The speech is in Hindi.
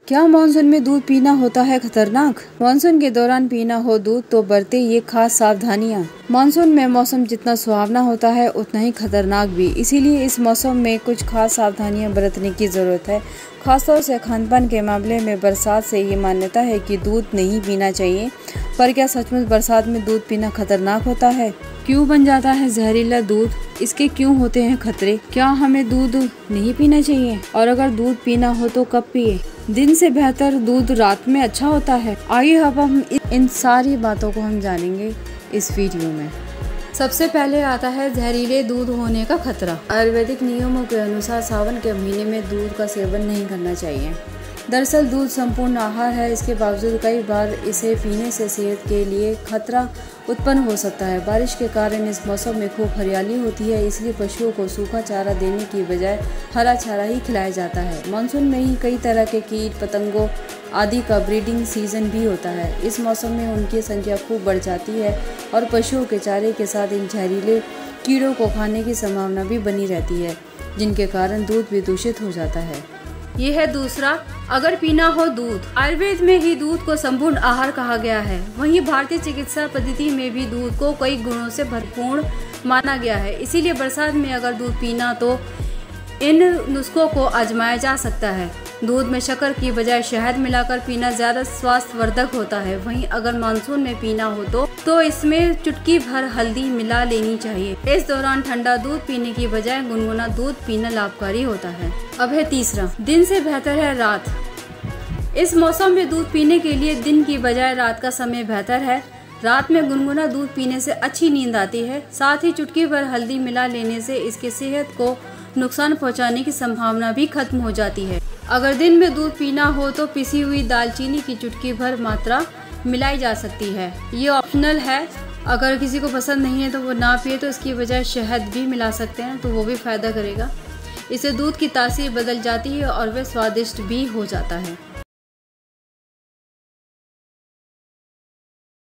क्या मानसून में दूध पीना होता है खतरनाक? मानसून के दौरान पीना हो दूध तो बरते ये खास सावधानियां। मानसून में मौसम जितना सुहावना होता है उतना ही खतरनाक भी, इसीलिए इस मौसम में कुछ खास सावधानियां बरतने की जरूरत है। खासतौर से खानपान के मामले में बरसात से ये मान्यता है कि दूध नहीं पीना चाहिए, पर क्या सचमुच बरसात में दूध पीना खतरनाक होता है? क्यों बन जाता है जहरीला दूध? इसके क्यों होते हैं खतरे? क्या हमें दूध नहीं पीना चाहिए? और अगर दूध पीना हो तो कब पिए? दिन से बेहतर दूध रात में अच्छा होता है। आइए अब हम इन सारी बातों को हम जानेंगे इस वीडियो में। सबसे पहले आता है जहरीले दूध होने का खतरा। आयुर्वेदिक नियमों के अनुसार सावन के महीने में दूध का सेवन नहीं करना चाहिए। दरअसल दूध संपूर्ण आहार है, इसके बावजूद कई बार इसे पीने से सेहत के लिए खतरा उत्पन्न हो सकता है। बारिश के कारण इस मौसम में खूब हरियाली होती है, इसलिए पशुओं को सूखा चारा देने की बजाय हरा चारा ही खिलाया जाता है। मानसून में ही कई तरह के कीट पतंगों आदि का ब्रीडिंग सीजन भी होता है। इस मौसम में उनकी संख्या खूब बढ़ जाती है और पशुओं के चारे के साथ इन जहरीले कीड़ों को खाने की संभावना भी बनी रहती है, जिनके कारण दूध भी दूषित हो जाता है। ये है दूसरा, अगर पीना हो दूध। आयुर्वेद में ही दूध को संपूर्ण आहार कहा गया है। वहीं भारतीय चिकित्सा पद्धति में भी दूध को कई गुणों से भरपूर माना गया है। इसीलिए बरसात में अगर दूध पीना तो इन नुस्खों को आजमाया जा सकता है। दूध में शक्कर की बजाय शहद मिलाकर पीना ज्यादा स्वास्थ्यवर्धक होता है। वहीं अगर मानसून में पीना हो तो इसमें चुटकी भर हल्दी मिला लेनी चाहिए। इस दौरान ठंडा दूध पीने की बजाय गुनगुना दूध पीना लाभकारी होता है। अब है तीसरा, दिन से बेहतर है रात। इस मौसम में दूध पीने के लिए दिन की बजाय रात का समय बेहतर है। रात में गुनगुना दूध पीने से अच्छी नींद आती है। साथ ही चुटकी भर हल्दी मिला लेने से इसके सेहत को नुकसान पहुंचाने की संभावना भी खत्म हो जाती है। अगर दिन में दूध पीना हो तो पिसी हुई दालचीनी की चुटकी भर मात्रा मिलाई जा सकती है। ये ऑप्शनल है, अगर किसी को पसंद नहीं है तो वो ना पिए तो इसकी बजाय शहद भी मिला सकते हैं, तो वो भी फायदा करेगा। इससे दूध की तासीर बदल जाती है और वह स्वादिष्ट भी हो जाता है।